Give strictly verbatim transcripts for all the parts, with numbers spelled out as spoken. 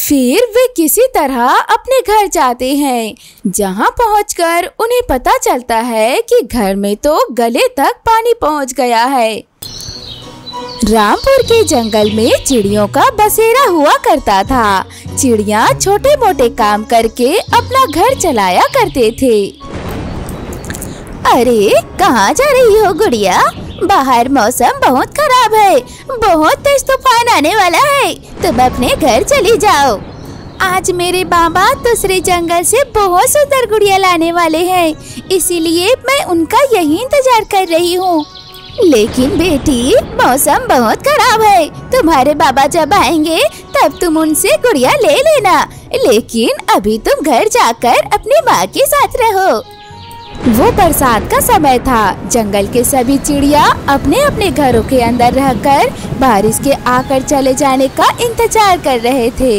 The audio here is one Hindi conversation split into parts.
फिर वे किसी तरह अपने घर जाते हैं, जहां पहुंचकर उन्हें पता चलता है कि घर में तो गले तक पानी पहुंच गया है। रामपुर के जंगल में चिड़ियों का बसेरा हुआ करता था। चिड़िया छोटे मोटे काम करके अपना घर चलाया करते थे। अरे कहाँ जा रही हो गुड़िया? बाहर मौसम बहुत खराब है, बहुत तेज तूफान आने वाला है, तुम अपने घर चली जाओ। आज मेरे बाबा दूसरे जंगल से बहुत सुंदर गुड़िया लाने वाले हैं, इसीलिए मैं उनका यही इंतजार कर रही हूँ। लेकिन बेटी मौसम बहुत खराब है, तुम्हारे बाबा जब आएंगे तब तुम उनसे गुड़िया ले लेना, लेकिन अभी तुम घर जाकर अपनी माँ के साथ रहो। वो बरसात का समय था। जंगल के सभी चिड़िया अपने अपने घरों के अंदर रहकर बारिश के आकर चले जाने का इंतजार कर रहे थे।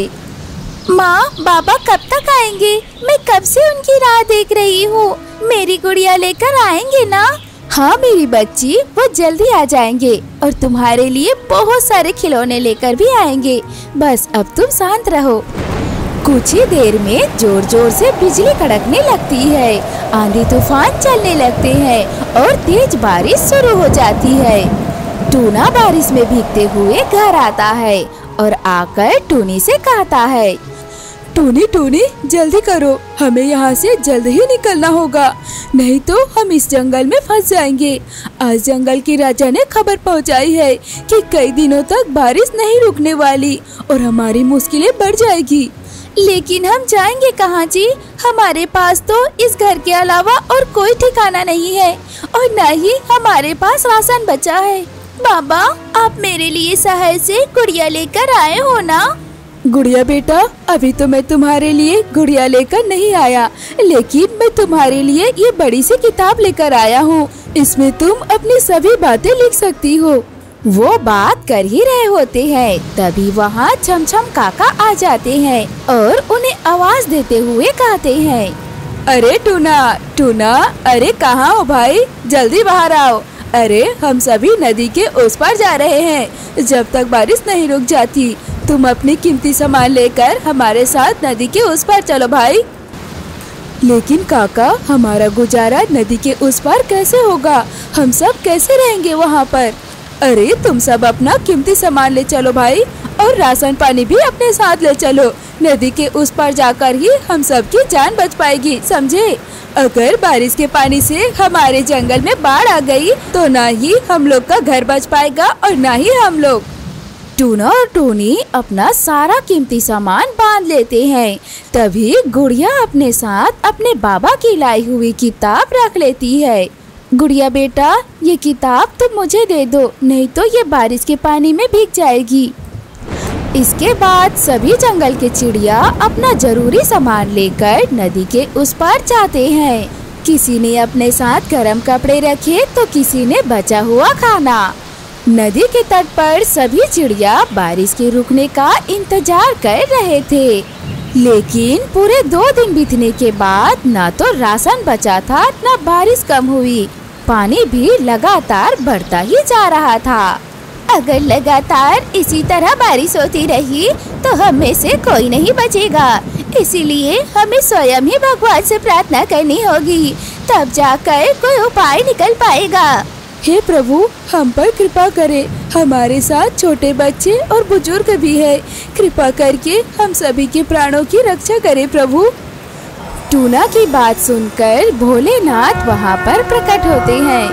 माँ बाबा कब तक आएंगे? मैं कब से उनकी राह देख रही हूँ। मेरी गुड़िया लेकर आएंगे ना? हाँ मेरी बच्ची, वो जल्दी आ जाएंगे और तुम्हारे लिए बहुत सारे खिलौने लेकर भी आएंगे। बस अब तुम शांत रहो। कुछ ही देर में जोर जोर से बिजली कड़कने लगती है, आंधी तूफान चलने लगते हैं और तेज बारिश शुरू हो जाती है। टूना बारिश में भीगते हुए घर आता है और आकर टूनी से कहता है, टूनी टूनी जल्दी करो, हमें यहाँ से जल्द ही निकलना होगा, नहीं तो हम इस जंगल में फंस जाएंगे। आज जंगल की राजा ने खबर पहुँचाई है कि कई दिनों तक बारिश नहीं रुकने वाली और हमारी मुश्किलें बढ़ जाएगी। लेकिन हम जाएंगे कहाँ जी? हमारे पास तो इस घर के अलावा और कोई ठिकाना नहीं है और न ही हमारे पास राशन बचा है। बाबा आप मेरे लिए शहर से गुड़िया लेकर आए हो ना? गुड़िया बेटा, अभी तो मैं तुम्हारे लिए गुड़िया लेकर नहीं आया, लेकिन मैं तुम्हारे लिए ये बड़ी सी किताब लेकर आया हूँ। इसमें तुम अपनी सभी बातें लिख सकती हो। वो बात कर ही रहे होते हैं, तभी वहाँ छमछम काका आ जाते हैं और उन्हें आवाज देते हुए कहते हैं, अरे टूना टूना, अरे कहाँ हो भाई, जल्दी बाहर आओ। अरे हम सभी नदी के उस पार जा रहे हैं, जब तक बारिश नहीं रुक जाती तुम अपनी कीमती सामान लेकर हमारे साथ नदी के उस पार चलो भाई। लेकिन काका, हमारा गुजारा नदी के उस पार कैसे होगा? हम सब कैसे रहेंगे वहाँ पर? अरे तुम सब अपना कीमती सामान ले चलो भाई, और राशन पानी भी अपने साथ ले चलो। नदी के उस पार जाकर ही हम सब की जान बच पाएगी, समझे? अगर बारिश के पानी से हमारे जंगल में बाढ़ आ गई तो ना ही हम लोग का घर बच पाएगा और ना ही हम लोग। टूना और टूनी अपना सारा कीमती सामान बांध लेते हैं। तभी गुड़िया अपने साथ अपने बाबा की लाई हुई किताब रख लेती है। गुड़िया बेटा, ये किताब तुम मुझे दे दो, नहीं तो ये बारिश के पानी में भीग जाएगी। इसके बाद सभी जंगल के चिड़िया अपना जरूरी सामान लेकर नदी के उस पार जाते हैं। किसी ने अपने साथ गर्म कपड़े रखे तो किसी ने बचा हुआ खाना। नदी के तट पर सभी चिड़िया बारिश के रुकने का इंतजार कर रहे थे, लेकिन पूरे दो दिन बीतने के बाद ना तो राशन बचा था, ना बारिश कम हुई। पानी भी लगातार बढ़ता ही जा रहा था। अगर लगातार इसी तरह बारिश होती रही तो हम में से कोई नहीं बचेगा, इसीलिए हमें स्वयं ही भगवान से प्रार्थना करनी होगी, तब जाकर कोई उपाय निकल पाएगा। हे प्रभु, हम पर कृपा करें, हमारे साथ छोटे बच्चे और बुजुर्ग भी है, कृपा करके हम सभी के प्राणों की रक्षा करें प्रभु। टूना की बात सुनकर भोलेनाथ वहाँ पर प्रकट होते हैं।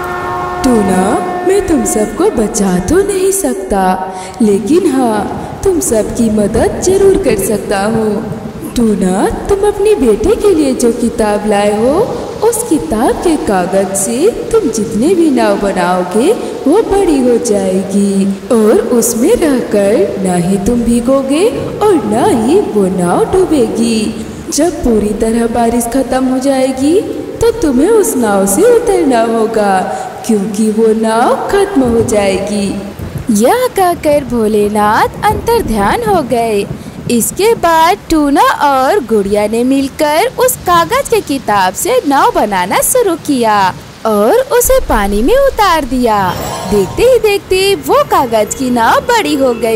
टूना, मैं तुम सबको बचा तो नहीं सकता, लेकिन हाँ तुम सबकी मदद जरूर कर सकता हूँ। टूना, तुम अपनी बेटे के लिए जो किताब लाए हो, उस किताब के कागज से तुम जितने भी नाव बनाओगे वो बड़ी हो जाएगी और उसमें रहकर ना ही तुम भीगोगे और ना ही वो नाव डूबेगी। जब पूरी तरह बारिश खत्म हो जाएगी तो तुम्हें उस नाव से उतरना होगा, क्योंकि वो नाव खत्म हो जाएगी। यह कहकर भोलेनाथ अंतर ध्यान हो गए। इसके बाद टूना और गुड़िया ने मिलकर उस कागज के किताब से नाव बनाना शुरू किया और उसे पानी में उतार दिया। देखते ही देखते वो कागज की नाव बड़ी हो गई।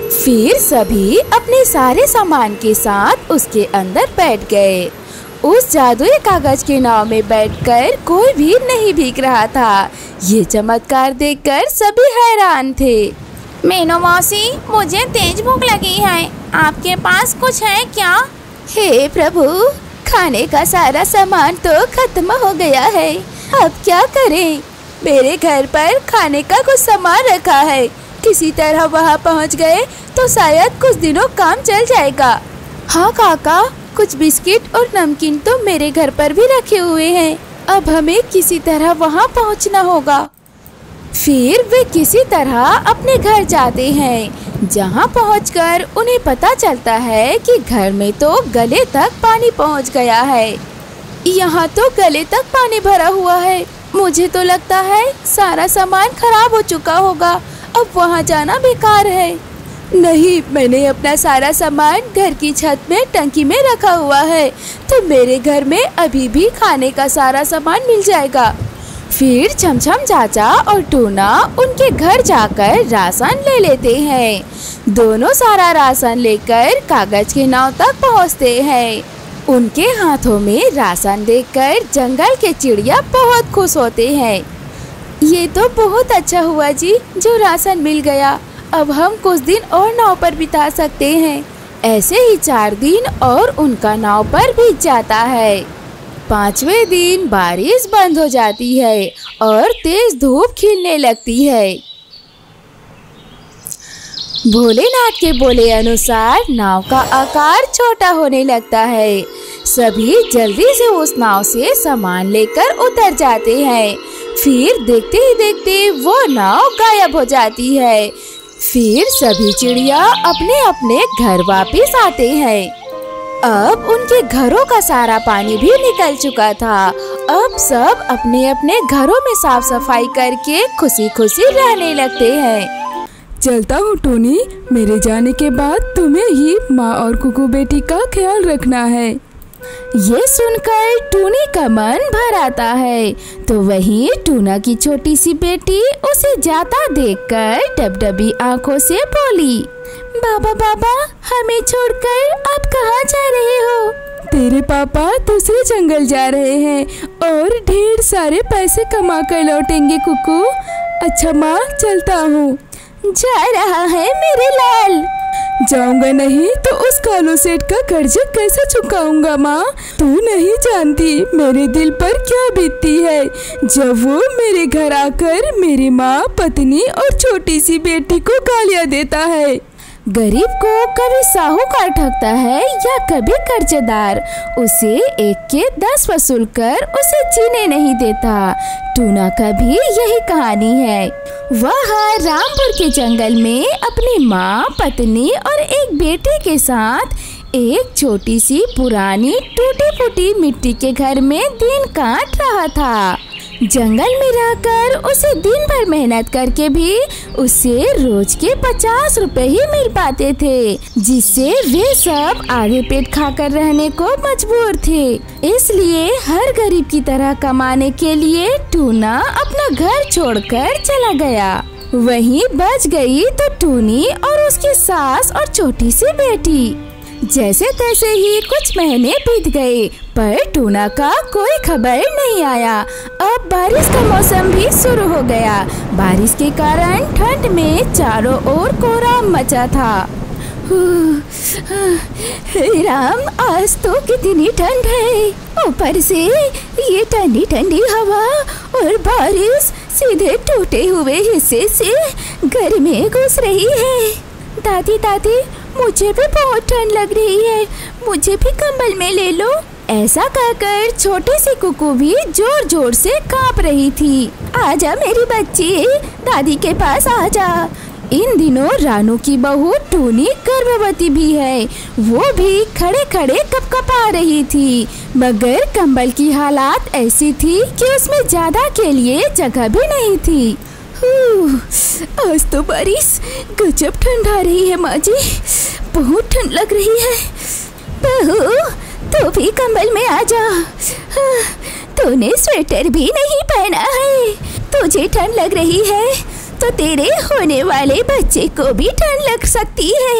फिर सभी अपने सारे सामान के साथ उसके अंदर बैठ गए। उस जादुई कागज के नाव में बैठकर कोई भी नहीं भीग रहा था। ये चमत्कार देखकर सभी हैरान थे। मीनू मौसी, मुझे तेज भूख लगी है, आपके पास कुछ है क्या? हे प्रभु, खाने का सारा सामान तो खत्म हो गया है, अब क्या करें? मेरे घर पर खाने का कुछ सामान रखा है, किसी तरह वहाँ पहुँच गए तो शायद कुछ दिनों काम चल जाएगा। हाँ काका, कुछ बिस्किट और नमकीन तो मेरे घर पर भी रखे हुए हैं, अब हमें किसी तरह वहाँ पहुँचना होगा। फिर वे किसी तरह अपने घर जाते हैं, जहाँ पहुँचकर उन्हें पता चलता है कि घर में तो गले तक पानी पहुँच गया है। यहाँ तो गले तक पानी भरा हुआ है, मुझे तो लगता है सारा सामान खराब हो चुका होगा, अब वहाँ जाना बेकार है। नहीं, मैंने अपना सारा सामान घर की छत में टंकी में रखा हुआ है, तो मेरे घर में अभी भी खाने का सारा सामान मिल जाएगा। फिर छमछम चाचा और टूना उनके घर जाकर राशन ले लेते हैं। दोनों सारा राशन लेकर कागज के नाव तक पहुंचते हैं। उनके हाथों में राशन देखकर जंगल के चिड़िया बहुत खुश होते हैं। ये तो बहुत अच्छा हुआ जी, जो राशन मिल गया, अब हम कुछ दिन और नाव पर बिता सकते हैं। ऐसे ही चार दिन और उनका नाव पर बीत जाता है। पांचवें दिन बारिश बंद हो जाती है और तेज धूप खिलने लगती है। भोलेनाथ के बोले अनुसार नाव का आकार छोटा होने लगता है। सभी जल्दी से उस नाव से सामान लेकर उतर जाते हैं। फिर देखते ही देखते वो नाव गायब हो जाती है। फिर सभी चिड़िया अपने अपने घर वापस आते हैं। अब उनके घरों का सारा पानी भी निकल चुका था। अब सब अपने अपने घरों में साफ सफाई करके खुशी खुशी रहने लगते हैं। चलता हूँ टोनी, मेरे जाने के बाद तुम्हें ही माँ और कुकू बेटी का ख्याल रखना है। ये सुनकर टूनी का मन भर आता है, तो वहीं टूना की छोटी सी बेटी उसे जाता देखकर डबडबी आंखों से बोली, बाबा बाबा, हमें छोड़कर आप कहाँ जा रहे हो? तेरे पापा दूसरे जंगल जा रहे हैं और ढेर सारे पैसे कमा कर लौटेंगे कुकू। अच्छा माँ, चलता हूँ। जा रहा है मेरे लाल। जाऊंगा नहीं तो उस कालू सेठ का कर्ज कैसे चुकाऊंगा माँ? तू नहीं जानती मेरे दिल पर क्या बीतती है जब वो मेरे घर आकर मेरी माँ, पत्नी और छोटी सी बेटी को गालियाँ देता है। गरीब को कभी साहूकार ठगता है या कभी कर्जदार उसे एक के दस वसूल कर उसे जीने नहीं देता। टूना का भी यही कहानी है। वह रामपुर के जंगल में अपनी माँ, पत्नी और एक बेटे के साथ एक छोटी सी पुरानी टूटी फूटी मिट्टी के घर में दिन काट रहा था। जंगल में रहकर उसे दिन भर मेहनत करके भी उसे रोज के पचास रुपए ही मिल पाते थे, जिससे वे सब आधे पेट खाकर रहने को मजबूर थे। इसलिए हर गरीब की तरह कमाने के लिए टूना अपना घर छोड़कर चला गया। वहीं बच गई तो टूनी और उसकी सास और छोटी सी बेटी। जैसे तैसे ही कुछ महीने बीत गए, पर टूना का कोई खबर नहीं आया। अब बारिश का मौसम भी शुरू हो गया। बारिश के कारण ठंड में चारों ओर कोहरा मचा था। हे राम, आज तो कितनी ठंड है, ऊपर से ये ठंडी ठंडी हवा और बारिश सीधे टूटे हुए हिस्से से घर में घुस रही है। दादी दादी, मुझे भी बहुत ठंड लग रही है, मुझे भी कंबल में ले लो। ऐसा कहकर छोटी सी कुकू भी जोर जोर से कांप रही थी। आजा मेरी बच्ची, दादी के पास आजा। इन दिनों रानू की बहू टूनी गर्भवती भी है। वो भी खड़े खड़े कपकपा रही थी, मगर कंबल की हालात ऐसी थी कि उसमें ज्यादा के लिए जगह भी नहीं थी। आज तो बारिश गजब ठंड आ रही है माँ जी, बहुत ठंड लग रही है। बहू, तू भी कंबल में आ जा। तूने स्वेटर भी नहीं पहना है, तुझे ठंड लग रही है तो तेरे होने वाले बच्चे को भी ठंड लग सकती है।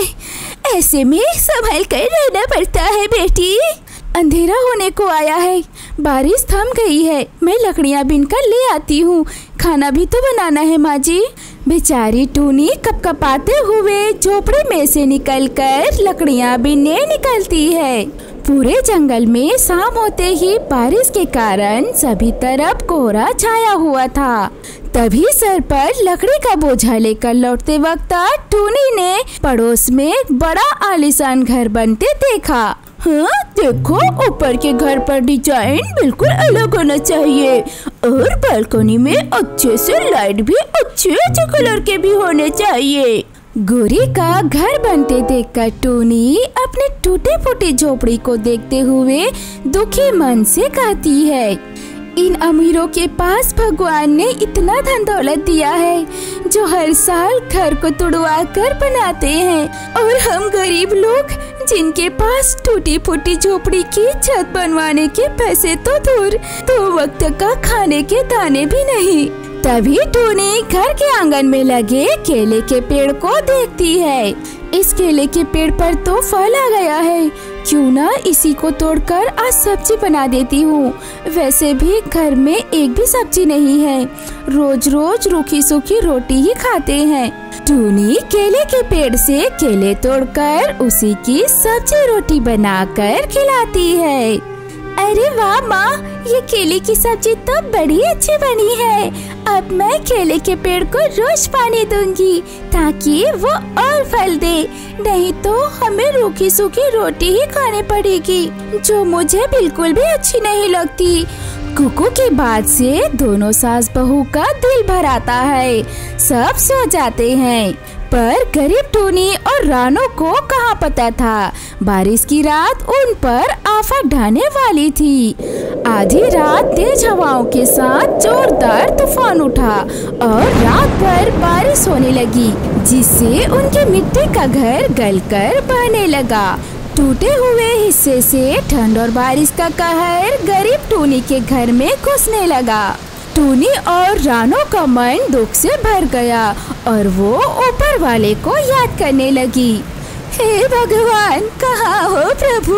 ऐसे में संभल कर रहना पड़ता है बेटी। अंधेरा होने को आया है, बारिश थम गई है। मैं लकड़ियाँ बीन कर ले आती हूँ, खाना भी तो बनाना है माँ जी। बेचारी टूनी कपकपाते हुए झोपड़ी में से निकलकर लकड़ियाँ बीनने निकलती है। पूरे जंगल में शाम होते ही बारिश के कारण सभी तरफ कोहरा छाया हुआ था। तभी सर पर लकड़ी का बोझा लेकर लौटते वक्त टूनी ने पड़ोस में एक बड़ा आलीशान घर बनते देखा। हाँ देखो, ऊपर के घर पर डिजाइन बिल्कुल अलग होना चाहिए और बालकनी में अच्छे से लाइट भी अच्छे अच्छे कलर के भी होने चाहिए। गोरी का घर बनते देखकर टूनी अपने टूटे फूटे झोपड़ी को देखते हुए दुखी मन से कहती है, इन अमीरों के पास भगवान ने इतना धन दौलत दिया है जो हर साल घर को तुड़वा कर बनाते हैं, और हम गरीब लोग जिनके पास टूटी फूटी झोपड़ी की छत बनवाने के पैसे तो दूर, दो वक्त का खाने के दाने भी नहीं। तभी टूनी घर के आंगन में लगे केले के पेड़ को देखती है। इस केले के पेड़ पर तो फल आ गया है, क्यों ना इसी को तोड़कर आज सब्जी बना देती हूँ। वैसे भी घर में एक भी सब्जी नहीं है, रोज रोज रूखी सूखी रोटी ही खाते हैं। टूनी केले के पेड़ से केले तोड़कर उसी की सब्जी रोटी बनाकर खिलाती है। अरे वाह माँ, ये केले की सब्जी तो बड़ी अच्छी बनी है। अब मैं केले के पेड़ को रोज पानी दूंगी ताकि वो और फल दे, नहीं तो हमें रूखी सूखी रोटी ही खानी पड़ेगी जो मुझे बिल्कुल भी अच्छी नहीं लगती। कुकू की बात से दोनों सास बहू का दिल भर आता है। सब सो जाते हैं, पर गरीब टूनी और रानो को कहाँ पता था बारिश की रात उन पर आफत ढाने वाली थी। आधी रात तेज हवाओं के साथ जोरदार तूफान उठा और रात भर बारिश होने लगी, जिससे उनके मिट्टी का घर गलकर बहने लगा। टूटे हुए हिस्से से ठंड और बारिश का कहर गरीब टूनी के घर में घुसने लगा। टूनी और रानो का मन दुख से भर गया और वो ऊपर वाले को याद करने लगी। हे भगवान, कहाँ हो प्रभु,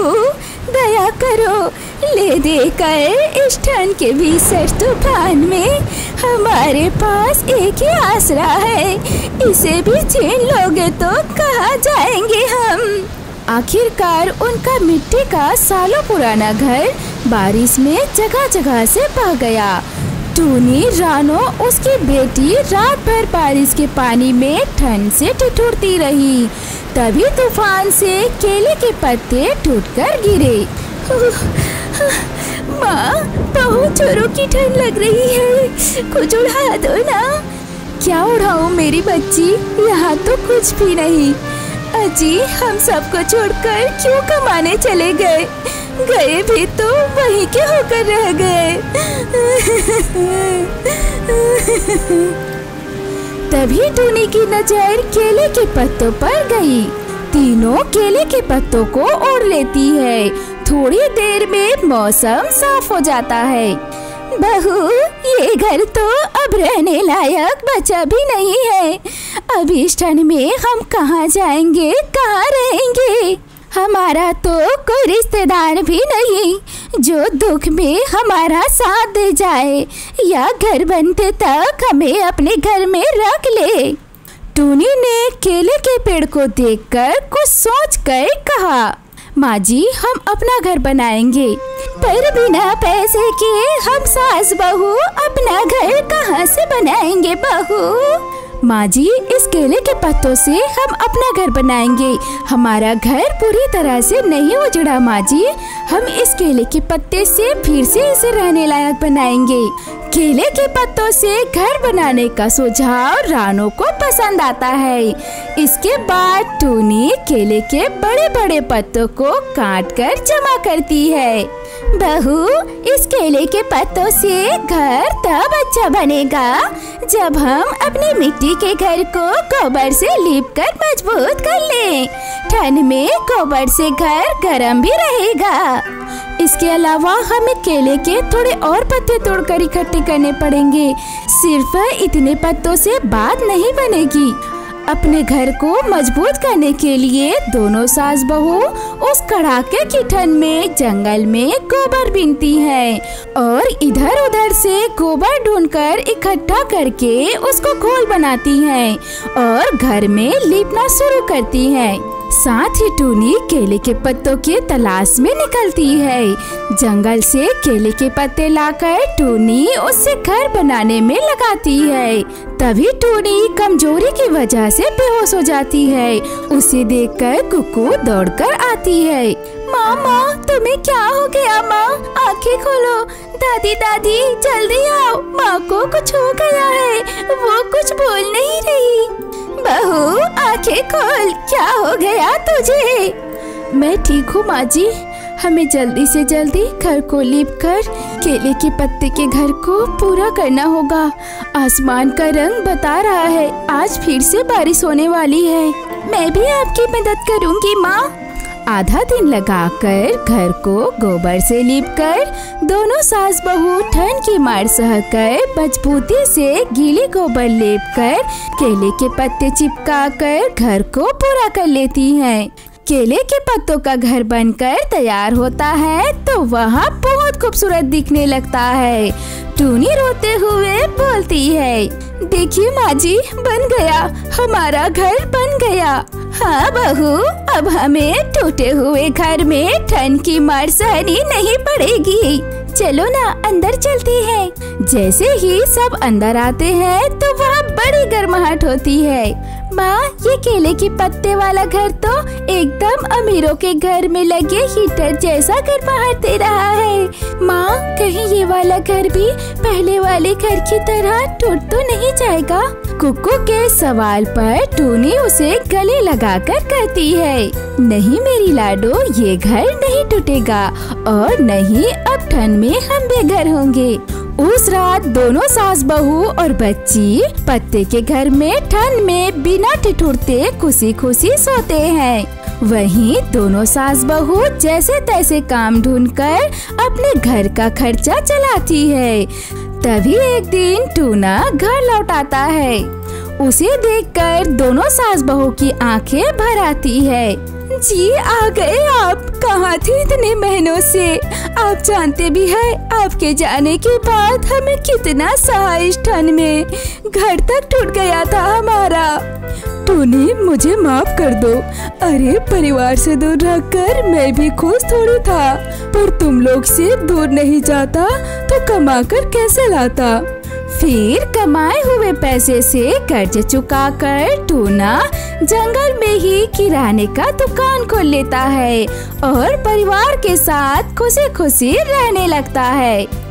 दया करो, ले देकर इस ठंड के भीषण तूफान में हमारे पास एक ही आसरा है, इसे भी छीन लोगे तो कहाँ जाएंगे हम। आखिरकार उनका मिट्टी का सालों पुराना घर बारिश में जगह जगह से बह गया। टूनी, रानो, उसकी बेटी रात भर बारिश के पानी में ठंड से ठिठुरती रही। तभी तूफान से केले के पत्ते टूटकर गिरे। माँ, बहुत जोरों की ठंड लग रही है, कुछ उड़ा दो ना। क्या उड़ाऊं मेरी बच्ची, यहाँ तो कुछ भी नहीं। अजी, हम सबको छोड़कर क्यों कमाने चले गए, गए भी तो वहीं के होकर रह गए। तभी टूनी की नजर केले के पत्तों पर गई। तीनों केले के पत्तों को ओढ़ लेती है। थोड़ी देर में मौसम साफ हो जाता है। बहू, ये घर तो अब रहने लायक बचा भी नहीं है। अब इस ठंड में हम कहाँ जाएंगे, कहाँ रहेंगे। हमारा तो कोई रिश्तेदार भी नहीं जो दुख में हमारा साथ दे जाए या घर बनते तक हमें अपने घर में रख ले। टूनी ने केले के पेड़ को देखकर कुछ सोचकर कहा, माँ जी, हम अपना घर बनाएंगे, पर बिना पैसे के हम सास बहू अपना घर कहाँ से बनाएंगे बहू। माँ जी, इस केले के पत्तों से हम अपना घर बनाएंगे। हमारा घर पूरी तरह से नहीं उजड़ा माँ जी, हम इस केले के पत्ते से फिर से इसे रहने लायक बनाएंगे। केले के पत्तों से घर बनाने का सुझाव रानो को पसंद आता है। इसके बाद टूनी केले के बड़े बड़े पत्तों को काट कर जमा करती है। बहू, इस केले के पत्तों से घर तब अच्छा बनेगा जब हम अपनी मिट्टी के घर को गोबर से लीप कर मजबूत कर लें। ठंड में गोबर से घर गर्म भी रहेगा। इसके अलावा हमें केले के थोड़े और पत्ते तोड़कर इकट्ठे करने पड़ेंगे। सिर्फ इतने पत्तों से बात नहीं बनेगी। अपने घर को मजबूत करने के लिए दोनों सास बहू उस कड़ाके की ठंड में जंगल में गोबर बीनती हैं और इधर उधर से गोबर ढूंढकर इकट्ठा करके उसको घोल बनाती हैं और घर में लीपना शुरू करती हैं। साथ ही टूनी केले के पत्तों के तलाश में निकलती है। जंगल से केले के पत्ते लाकर टूनी उससे घर बनाने में लगाती है। तभी टूनी कमजोरी की वजह से बेहोश हो जाती है। उसे देखकर कुकू दौड़कर आती है। माँ माँ तुम्हें क्या हो गया माँ? आंखें खोलो। दादी दादी जल्दी आओ, माँ को कुछ हो गया है, वो कुछ बोल नहीं रही। बहू आंखें खोल, क्या हो गया तुझे? मैं ठीक हूँ माँ जी। हमें जल्दी से जल्दी घर को लीप कर केले के पत्ते के घर को पूरा करना होगा। आसमान का रंग बता रहा है आज फिर से बारिश होने वाली है। मैं भी आपकी मदद करूँगी माँ। आधा दिन लगाकर घर को गोबर से लीपकर दोनों सास बहू ठंड की मार सहकर मजबूती से गीली गोबर लेपकर केले के पत्ते चिपकाकर घर को पूरा कर लेती हैं। केले के पत्तों का घर बनकर तैयार होता है तो वहाँ बहुत खूबसूरत दिखने लगता है। टूनी रोते हुए बोलती है, देखिए माँ जी, बन गया, हमारा घर बन गया। हाँ बहू, अब हमें टूटे हुए घर में ठंड की मार सहनी नहीं पड़ेगी। चलो ना अंदर चलते हैं। जैसे ही सब अंदर आते हैं तो वहाँ बड़ी गर्माहट होती है। माँ, ये केले के पत्ते वाला घर तो एकदम अमीरों के घर में लगे हीटर जैसा गर्माहट दे रहा है। माँ, कहीं ये वाला घर भी पहले वाले घर की तरह टूट तो नहीं जाएगा? कुकू के सवाल पर टूनी उसे गले लगाकर कहती है, नहीं मेरी लाडो, ये घर नहीं टूटेगा और नहीं अब ठंड में हम बेघर होंगे। उस रात दोनों सास बहू और बच्ची पत्ते के घर में ठंड में बिना ठिठुरते खुशी खुशी सोते हैं। वहीं दोनों सास बहू जैसे तैसे काम ढूंढकर अपने घर का खर्चा चलाती है। तभी एक दिन टूना घर लौट आता है। उसे देखकर दोनों सास बहू की आंखें भर आती है। जी आ गए आप, कहाँ थे इतने महीनों से? आप जानते भी हैं आपके जाने के बाद हमें कितना सहा इस ठंड में, घर तक टूट गया था हमारा। टूनी, मुझे माफ कर दो। अरे परिवार से दूर रहकर मैं भी खुश थोड़ी था, पर तुम लोग से दूर नहीं जाता तो कमा कर कैसे लाता। फिर कमाए हुए पैसे से कर्ज चुकाकर टूना जंगल में ही किराने का दुकान खोल लेता है और परिवार के साथ खुशी खुशी रहने लगता है।